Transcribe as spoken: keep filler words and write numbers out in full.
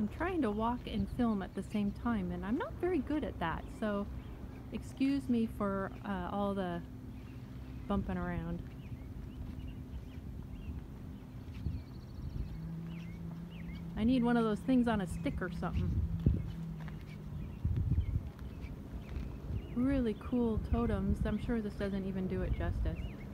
I'm trying to walk and film at the same time, and I'm not very good at that, so excuse me for uh, all the bumping around. I need one of those things on a stick or something. Really cool totems. I'm sure this doesn't even do it justice.